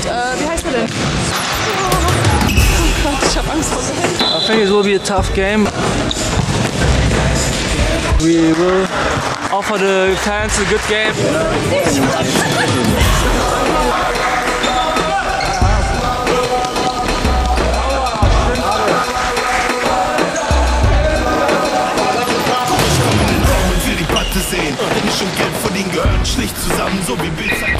Wie heißt er denn? Oh Gott, ich hab Angst vor dem. I think it will be a tough game. We will offer the fans a good game. Sehen. Wenn ich schon Geld verdienen, gehören schlicht zusammen, so wie Bildzeitung.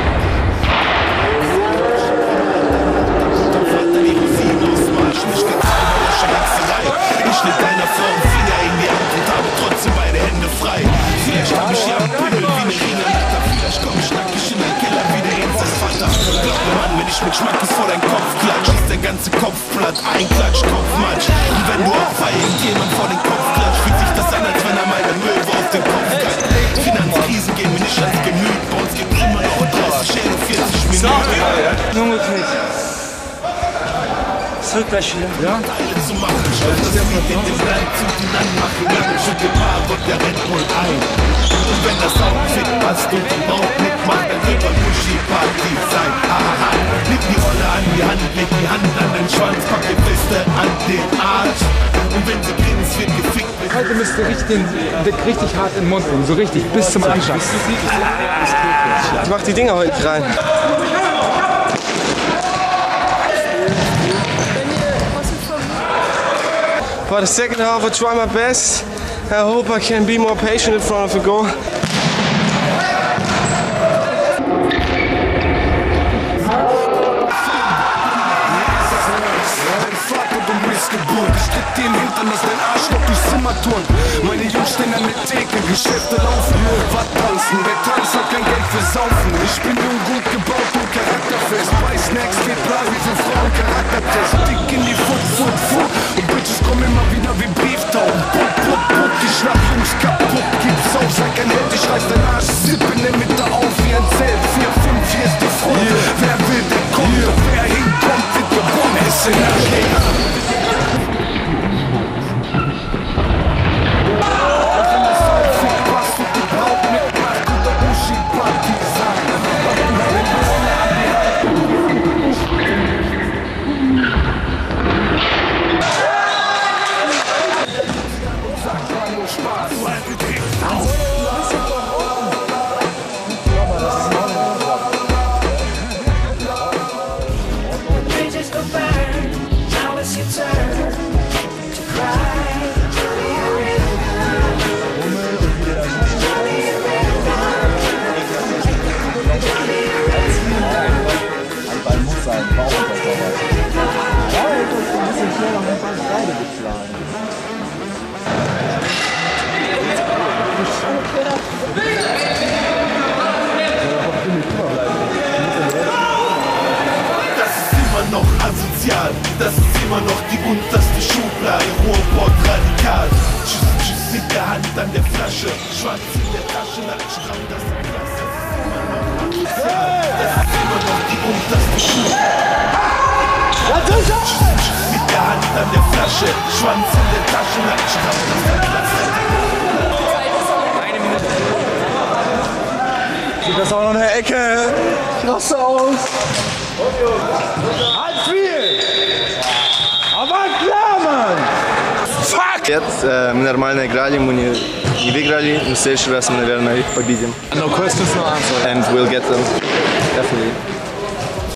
Vater die Rosinen ausmarsch, mich gezeigt bei der Scheißerei. Ich leg deiner Frau einen Finger in die Hand und habe trotzdem beide Hände frei. Vielleicht hab ich ja einen Pimmel wie eine Ringelnatter, vielleicht komm ich nackig in den Keller wie der Inzestvater. Glaub mir Mann, wenn ich mit Schmackes vor deinen Kopf klatsch, ist der ganze Kopf platt, ein Klatsch, Kopfmatsch. Und wenn du auch bei irgendjemand vor den Kopf klatscht, fühlt sich das an, als wenn er meine Möwe auf den Kopf kratzt. Finanzkrisen gehen mir nicht ans Gemüt, bei uns gibt's immer noch 30 Schäden und 40 Minuten. Nur mit mich. Es wird gleich wieder. Ja? Teile zu machen, statt das Lied in dem Land zu den anmachen. Lange schon gepaart wird der Red Bull ein. Und wenn das Outfit passt und die Braut mitmacht, dann wird man Muschi-Party sein. Aha, leg die Rolle an die Hand, leg die Hand an den Schwanz, pack die Feste an den Arsch. Und wenn sie grinst, wird gefickt. Heute müsst ihr richtig hart in den Mund nehmen, so richtig, bis zum Anschlag. Ich mach die Dinger heute rein. For the second half, I try my best. I hope I can be more patient in front of a goal. Ich den Hintern, dass dein Arschloch durchs Zimmer turnt. Meine Jungs stehen an der Theke, Geschäfte laufen. Was tanzen, der Tanz hat kein Geld für Saufen. Ich bin jung, gut gebaut und charakterfest. Bei Snacks geht Blasen für Frauen Charaktertest. Dick in die Foot. Und Bitches kommen immer wieder wie Brieftauben. Put, die Schlafjungs kaputt. Gibt's auf, sag ein Held, ich reiß dein Arsch. Sippe in der Mitte auf wie ein Zelt. 4, 5, hier ist die Front. Wer will, der kommt. Doch wer hinkommt, wird gewonnen. Es sind Arschläger. Das ist immer noch die unterste Schublade, Ruhrpott radikal. Tschüss mit der Hand an der Flasche, Schwanz in der Tasche, Stramm, das ist klasse. Das ist immer noch die unterste Schublade. Tschüss mit der Hand an der Flasche, Schwanz in der Tasche, Stramm, das ist klasse. Eine Minute. Sieht das auch noch eine Ecke? Klasse aus. Halt viel! Aber klar, Mann! Fuck! Нет, мы нормально играли, мы не выиграли, но в следующий раз мы, наверное, их победим. No questions, no answers. And we'll get them, definitely.